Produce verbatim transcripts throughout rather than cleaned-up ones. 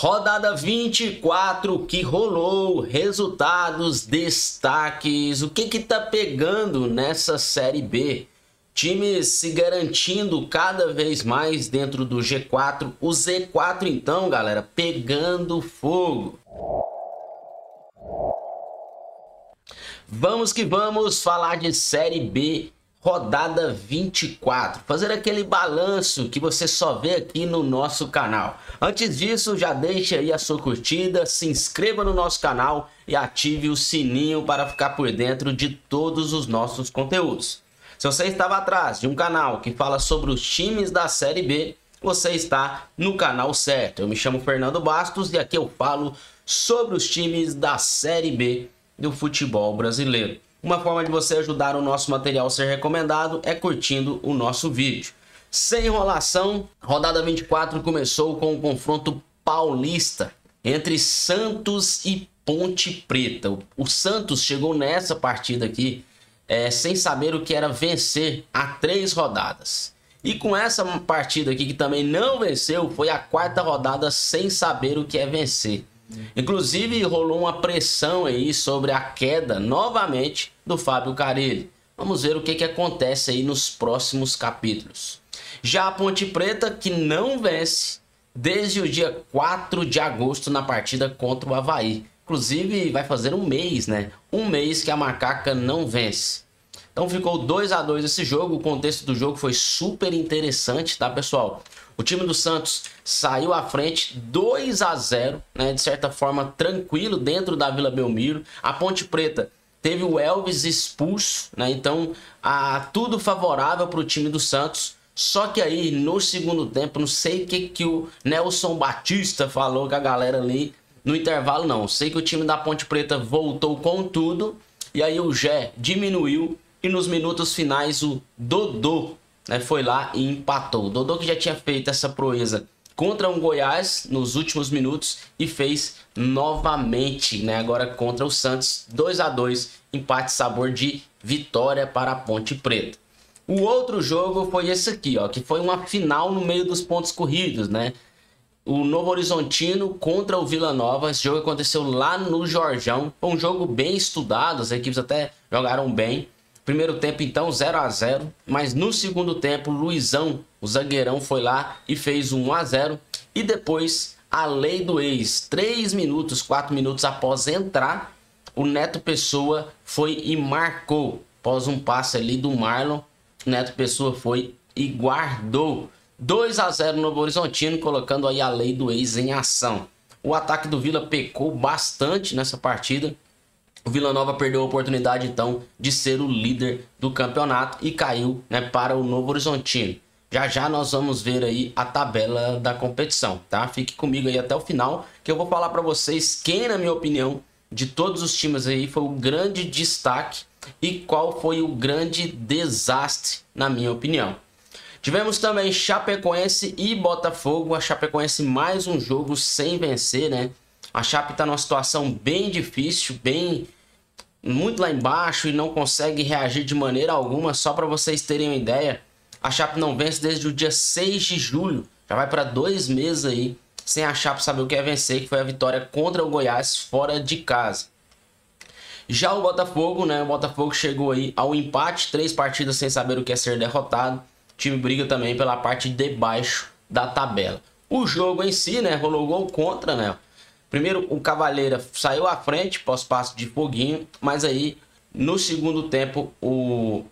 Rodada vinte e quatro que rolou, resultados, destaques, o que que tá pegando nessa Série B? Times se garantindo cada vez mais dentro do G quatro, o Z quatro então, galera, pegando fogo. Vamos que vamos falar de Série B, rodada vinte e quatro, fazer aquele balanço que você só vê aqui no nosso canal. Antes disso, já deixa aí a sua curtida, se inscreva no nosso canal e ative o sininho para ficar por dentro de todos os nossos conteúdos. Se você estava atrás de um canal que fala sobre os times da Série B, você está no canal certo. Eu me chamo Fernando Bastos e aqui eu falo sobre os times da Série B do futebol brasileiro. Uma forma de você ajudar o nosso material a ser recomendado é curtindo o nosso vídeo. Sem enrolação, rodada vinte e quatro começou com um confronto paulista entre Santos e Ponte Preta. O Santos chegou nessa partida aqui é, sem saber o que era vencer há três rodadas. E com essa partida aqui que também não venceu, foi a quarta rodada sem saber o que é vencer. Inclusive rolou uma pressão aí sobre a queda novamente do Fábio Carille. Vamos ver o que, que acontece aí nos próximos capítulos. Já a Ponte Preta, que não vence desde o dia quatro de agosto na partida contra o Avaí. Inclusive vai fazer um mês, né? Um mês que a Macaca não vence. Então ficou dois a dois esse jogo. O contexto do jogo foi super interessante, tá, pessoal? O time do Santos saiu à frente dois a zero, né, de certa forma tranquilo dentro da Vila Belmiro. A Ponte Preta teve o Elvis expulso, né, então a, tudo favorável para o time do Santos. Só que aí no segundo tempo, não sei o que, que o Nelson Batista falou com a galera ali no intervalo, não. Sei que o time da Ponte Preta voltou com tudo e aí o Gé diminuiu e nos minutos finais o Dodô, né, foi lá e empatou. O Dodô que já tinha feito essa proeza contra um Goiás nos últimos minutos e fez novamente, né, agora contra o Santos, dois a dois, empate sabor de vitória para a Ponte Preta. O outro jogo foi esse aqui, ó, que foi uma final no meio dos pontos corridos, né? O Novo Horizontino contra o Vila Nova. Esse jogo aconteceu lá no Jorjão. Foi um jogo bem estudado, as equipes até jogaram bem. Primeiro tempo, então, zero a zero. Mas no segundo tempo, Luizão, o zagueirão, foi lá e fez um a zero. E depois, a lei do ex. três minutos, quatro minutos após entrar, o Neto Pessoa foi e marcou. Após um passe ali do Marlon, o Neto Pessoa foi e guardou. dois a zero no Novo Horizontino, colocando aí a lei do ex em ação. O ataque do Vila pecou bastante nessa partida. O Vila Nova perdeu a oportunidade, então, de ser o líder do campeonato e caiu, né, para o Novo Horizontino. Já já nós vamos ver aí a tabela da competição, tá? Fique comigo aí até o final, que eu vou falar para vocês quem, na minha opinião, de todos os times aí, foi o grande destaque e qual foi o grande desastre, na minha opinião. Tivemos também Chapecoense e Botafogo. A Chapecoense mais um jogo sem vencer, né? A Chape está numa situação bem difícil, bem muito lá embaixo e não consegue reagir de maneira alguma. Só para vocês terem uma ideia, a Chape não vence desde o dia seis de julho. Já vai para dois meses aí sem a Chape saber o que é vencer, que foi a vitória contra o Goiás fora de casa. Já o Botafogo, né? O Botafogo chegou aí ao empate, três partidas sem saber o que é ser derrotado. O time briga também pela parte de baixo da tabela. O jogo em si, né? Rolou gol contra, né? Primeiro o Cavaleira saiu à frente pós-passo de Foguinho, mas aí no segundo tempo o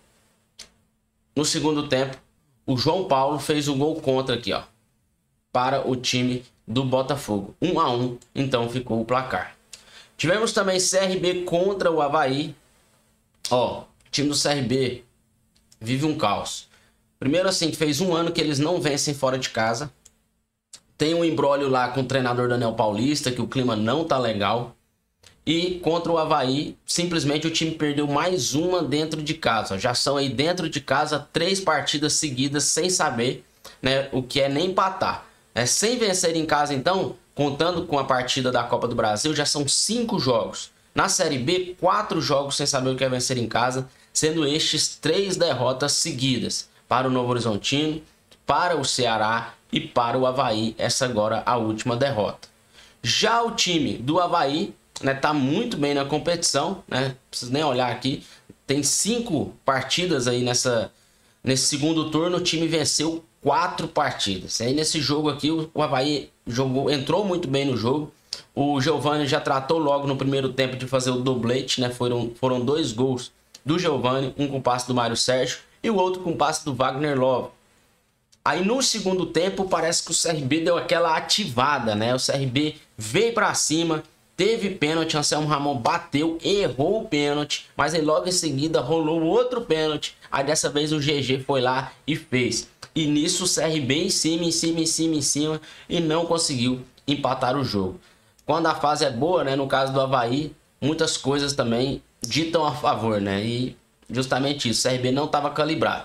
no segundo tempo o João Paulo fez o gol contra aqui, ó, para o time do Botafogo. um a um, então ficou o placar. Tivemos também C R B contra o Avaí. Ó, o time do C R B vive um caos. Primeiro assim, fez um ano que eles não vencem fora de casa. Tem um imbróglio lá com o treinador Daniel Paulista, que o clima não tá legal. E contra o Avaí, simplesmente o time perdeu mais uma dentro de casa. Já são aí dentro de casa três partidas seguidas sem saber, né, o que é nem empatar. É, sem vencer em casa então, contando com a partida da Copa do Brasil, já são cinco jogos. Na Série B, quatro jogos sem saber o que é vencer em casa, sendo estes três derrotas seguidas. Para o Novo Horizontino, para o Ceará e para o Avaí, essa agora a última derrota. Já o time do Avaí, né, tá muito bem na competição, né? Não preciso nem olhar aqui. Tem cinco partidas aí nessa, nesse segundo turno. O time venceu quatro partidas. Aí nesse jogo aqui, o Avaí jogou, entrou muito bem no jogo. O Giovani já tratou logo no primeiro tempo de fazer o doblete, né? Foram, foram dois gols do Giovani, um com passe do Mário Sérgio e o outro com passe do Wagner Love. Aí no segundo tempo parece que o C R B deu aquela ativada, né? O C R B veio para cima, teve pênalti, Anselmo Ramon bateu, errou o pênalti, mas aí logo em seguida rolou outro pênalti. Aí dessa vez o G G foi lá e fez. E nisso o C R B em cima, em cima, em cima, em cima e não conseguiu empatar o jogo. Quando a fase é boa, né? No caso do Avaí, muitas coisas também ditam a favor, né? E justamente isso, o C R B não estava calibrado.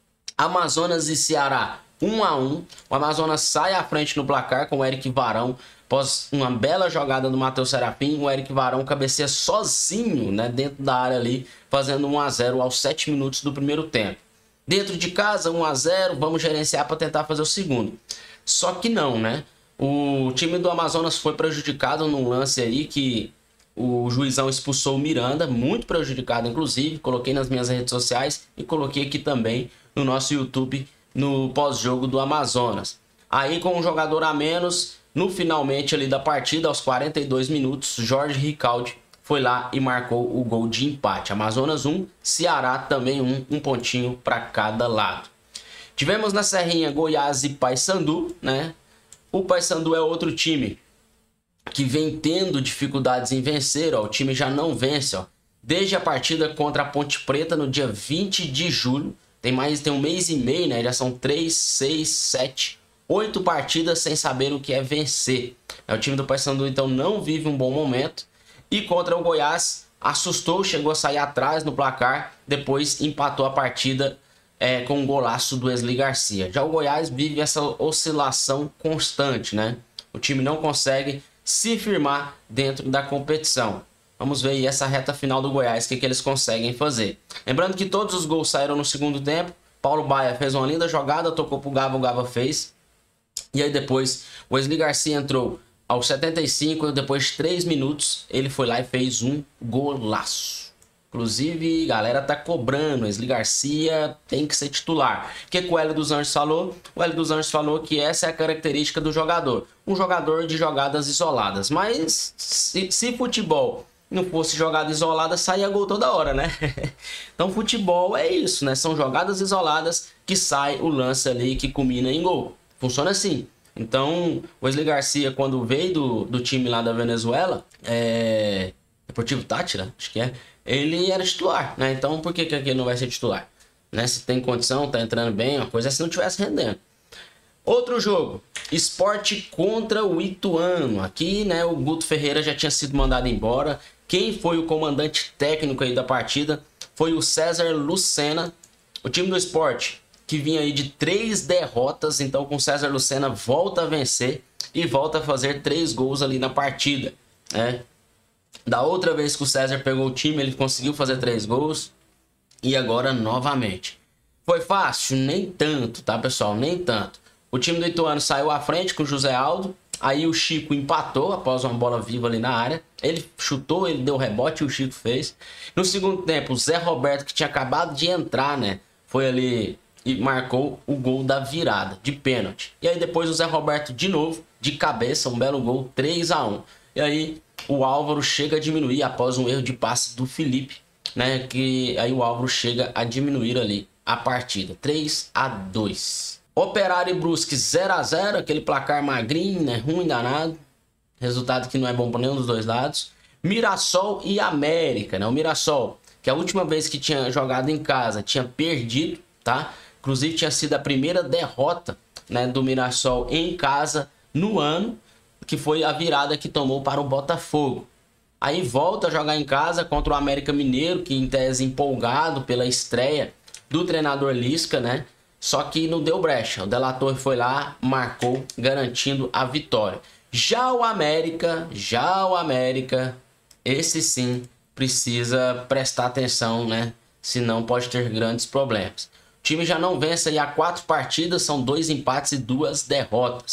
Amazonas e Ceará, um a um. O Amazonas sai à frente no placar com o Eric Varão. Após uma bela jogada do Matheus Serafim, o Eric Varão cabeceia sozinho, né, dentro da área ali, fazendo um a zero aos sete minutos do primeiro tempo. Dentro de casa, um a zero, vamos gerenciar para tentar fazer o segundo. Só que não, né? O time do Amazonas foi prejudicado num lance aí que o juizão expulsou o Miranda, muito prejudicado inclusive. Coloquei nas minhas redes sociais e coloquei aqui também no nosso YouTube, no pós-jogo do Amazonas. Aí com um jogador a menos, no finalmente ali da partida, aos quarenta e dois minutos, Jorge Ricaldi foi lá e marcou o gol de empate. Amazonas um, Ceará também um, um pontinho para cada lado. Tivemos na Serrinha Goiás e Paysandu, né? O Paysandu é outro time que vem tendo dificuldades em vencer, ó. O time já não vence, ó, desde a partida contra a Ponte Preta no dia vinte de julho. Tem mais, tem um mês e meio, né? Já são três, seis, sete, oito partidas sem saber o que é vencer. O time do Paysandu então não vive um bom momento. E contra o Goiás assustou, chegou a sair atrás no placar, depois empatou a partida é, com um golaço do Wesley Garcia. Já o Goiás vive essa oscilação constante, né? O time não consegue se firmar dentro da competição. Vamos ver aí essa reta final do Goiás, o que, que eles conseguem fazer. Lembrando que todos os gols saíram no segundo tempo. Paulo Baia fez uma linda jogada, tocou pro Gava, o Gava fez. E aí depois o Wesley Garcia entrou aos setenta e cinco, depois de três minutos, ele foi lá e fez um golaço. Inclusive, a galera tá cobrando, Wesley Garcia tem que ser titular. O que, que o Hélio dos Anjos falou? O Hélio dos Anjos falou que essa é a característica do jogador. Um jogador de jogadas isoladas. Mas se, se futebol não fosse jogada isolada, saía gol toda hora, né? Então futebol é isso, né? São jogadas isoladas que sai o lance ali que culmina em gol. Funciona assim. Então, Wesley Garcia, quando veio do, do time lá da Venezuela, é... Deportivo Táchira, acho que é, ele era titular, né? Então, por que que aqui não vai ser titular? Né? Se tem condição, tá entrando bem, uma coisa é se não tivesse rendendo. Outro jogo, Sport contra o Ituano. Aqui, né, o Guto Ferreira já tinha sido mandado embora. Quem foi o comandante técnico aí da partida foi o César Lucena. O time do Sport, que vinha aí de três derrotas, então com o César Lucena volta a vencer e volta a fazer três gols ali na partida, né? Da outra vez que o César pegou o time, ele conseguiu fazer três gols e agora novamente. Foi fácil? Nem tanto, tá, pessoal? Nem tanto. O time do Ituano saiu à frente com o José Aldo. Aí o Chico empatou após uma bola viva ali na área. Ele chutou, ele deu rebote e o Chico fez. No segundo tempo, o Zé Roberto, que tinha acabado de entrar, né? Foi ali e marcou o gol da virada, de pênalti. E aí depois o Zé Roberto de novo, de cabeça, um belo gol, três a um. E aí o Álvaro chega a diminuir após um erro de passe do Felipe, né? Que aí o Álvaro chega a diminuir ali a partida, três a dois. Operário e Brusque zero a zero, aquele placar magrinho, né? Ruim danado. Resultado que não é bom para nenhum dos dois lados. Mirassol e América, né? O Mirassol, que a última vez que tinha jogado em casa tinha perdido, tá? Inclusive tinha sido a primeira derrota, né, do Mirassol em casa no ano, que foi a virada que tomou para o Botafogo. Aí volta a jogar em casa contra o América Mineiro, que em tese empolgado pela estreia do treinador Lisca, né? Só que não deu brecha. O Delator foi lá, marcou, garantindo a vitória. Já o América, já o América, esse sim precisa prestar atenção, né? Senão pode ter grandes problemas. O time já não vence aí há quatro partidas, são dois empates e duas derrotas.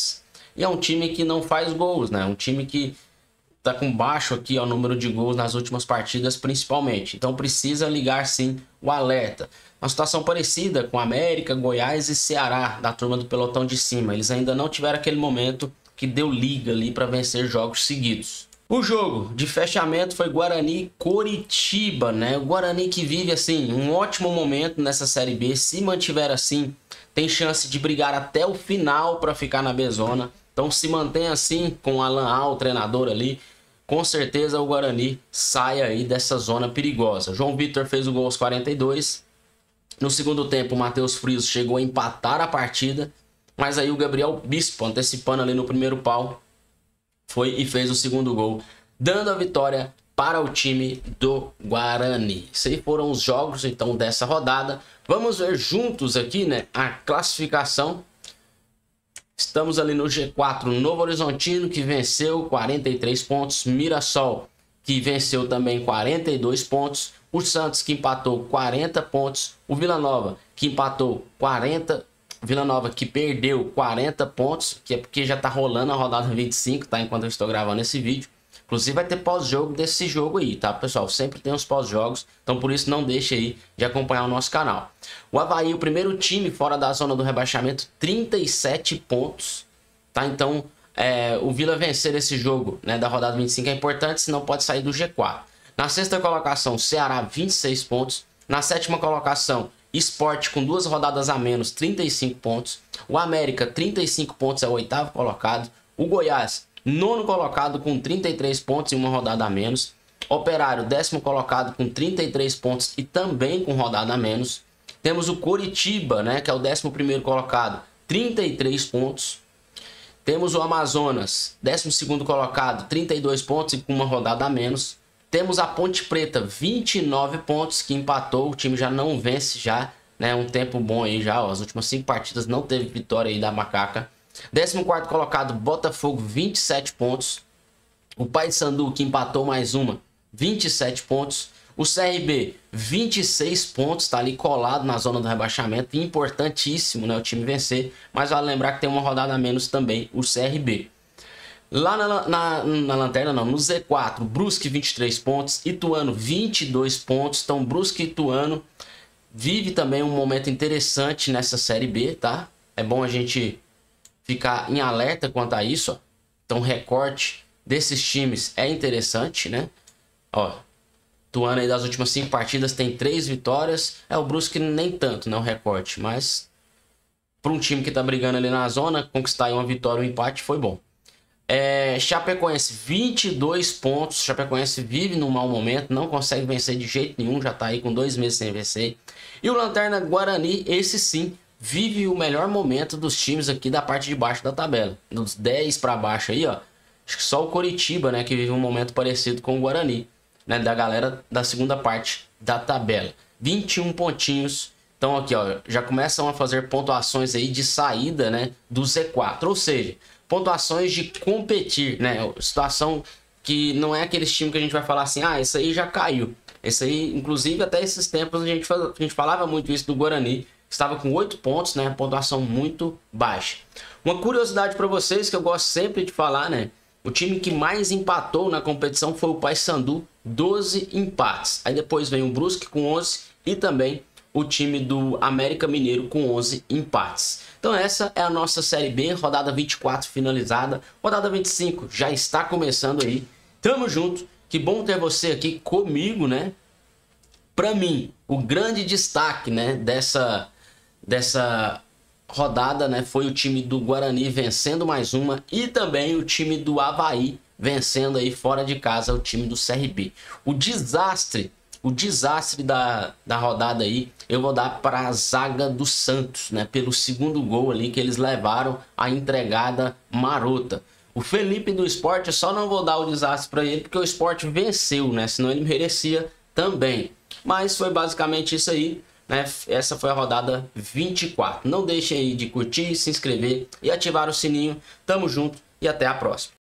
e é um time que não faz gols, né? Um time que tá com baixo aqui ó, o número de gols nas últimas partidas principalmente. Então precisa ligar sim o alerta. Uma situação parecida com América, Goiás e Ceará, da turma do pelotão de cima. Eles ainda não tiveram aquele momento que deu liga ali para vencer jogos seguidos. O jogo de fechamento foi Guarani e Coritiba, né? O Guarani que vive assim um ótimo momento nessa Série B. Se mantiver assim, tem chance de brigar até o final para ficar na B-Zona. Então se mantém assim com o Alan Al, o treinador ali, com certeza o Guarani sai aí dessa zona perigosa. João Vitor fez o gol aos quarenta e dois. No segundo tempo, o Matheus Friso chegou a empatar a partida, mas aí o Gabriel Bispo, antecipando ali no primeiro pau, foi e fez o segundo gol, dando a vitória para o time do Guarani. Esses aí foram os jogos então dessa rodada. Vamos ver juntos aqui, né, a classificação. Estamos ali no G quatro, Novo Horizontino, que venceu quarenta e três pontos. Mirassol, que venceu também quarenta e dois pontos. O Santos, que empatou quarenta pontos. O Vila Nova, que empatou quarenta. Vila Nova, que perdeu quarenta pontos, que é porque já tá rolando a rodada vinte e cinco, tá? Enquanto eu estou gravando esse vídeo. Inclusive vai ter pós-jogo desse jogo aí, tá, pessoal? Sempre tem os pós-jogos, então por isso não deixe aí de acompanhar o nosso canal. O Avaí, o primeiro time fora da zona do rebaixamento, trinta e sete pontos, tá? Então, é, o Vila vencer esse jogo, né, da rodada vinte e cinco é importante, senão pode sair do G quatro. Na sexta colocação, Ceará, vinte e seis pontos. Na sétima colocação, Sport, com duas rodadas a menos, trinta e cinco pontos. O América, trinta e cinco pontos, é o oitavo colocado. O Goiás, nono colocado com trinta e três pontos e uma rodada a menos. Operário, décimo colocado com trinta e três pontos e também com rodada a menos. Temos o Coritiba, né, que é o décimo primeiro colocado, trinta e três pontos. Temos o Amazonas, décimo segundo colocado, trinta e dois pontos e com uma rodada a menos. Temos a Ponte Preta, vinte e nove pontos, que empatou. O time já não vence já, né, um tempo bom aí já, ó, as últimas cinco partidas não teve vitória aí da Macaca. décimo quarto colocado, Botafogo, vinte e sete pontos. O Paysandu, que empatou mais uma, vinte e sete pontos. O C R B, vinte e seis pontos, tá ali colado na zona do rebaixamento. Importantíssimo, né, o time vencer. Mas vale lembrar que tem uma rodada a menos também, o C R B. Lá na, na, na lanterna, não, no Z quatro, Brusque, vinte e três pontos. Ituano, vinte e dois pontos. Então, Brusque e Ituano vive também um momento interessante nessa Série B, tá? É bom a gente ficar em alerta quanto a isso, ó. Então o recorte desses times é interessante, né? Ó, Ituano aí das últimas cinco partidas tem três vitórias. É, o Brusque nem tanto, né, o recorte. Mas para um time que tá brigando ali na zona, conquistar aí uma vitória ou um empate foi bom. É, Chapecoense, vinte e dois pontos. Chapecoense vive num mau momento, não consegue vencer de jeito nenhum, já tá aí com dois meses sem vencer. E o Lanterna Guarani, esse sim, vive o melhor momento dos times aqui da parte de baixo da tabela. Dos dez para baixo aí, ó. Acho que só o Coritiba, né, que vive um momento parecido com o Guarani, né, da galera da segunda parte da tabela. vinte e um pontinhos. Então aqui, ó, já começam a fazer pontuações aí de saída, né, do Z quatro. Ou seja, pontuações de competir, né? Situação que não é aqueles times que a gente vai falar assim, ah, isso aí já caiu. Esse aí, inclusive, até esses tempos a gente, a gente falava muito isso do Guarani. Estava com oito pontos, né? Pontuação muito baixa. Uma curiosidade para vocês que eu gosto sempre de falar, né? O time que mais empatou na competição foi o Paysandu, doze empates. Aí depois vem o Brusque com onze e também o time do América Mineiro com onze empates. Então essa é a nossa Série B, rodada vinte e quatro finalizada. Rodada vinte e cinco já está começando aí. Tamo junto. Que bom ter você aqui comigo, né? Para mim, o grande destaque, né, dessa, dessa rodada, né, foi o time do Guarani vencendo mais uma e também o time do Avaí vencendo aí fora de casa o time do C R B. O desastre, o desastre da, da rodada aí, eu vou dar para a zaga do Santos, né, pelo segundo gol ali que eles levaram a entregada marota. O Felipe do Sport, eu só não vou dar o desastre para ele porque o Sport venceu, né, senão ele merecia também. Mas foi basicamente isso aí, né? Essa foi a rodada vinte e quatro. Não deixem aí de curtir, se inscrever e ativar o sininho. Tamo junto e até a próxima.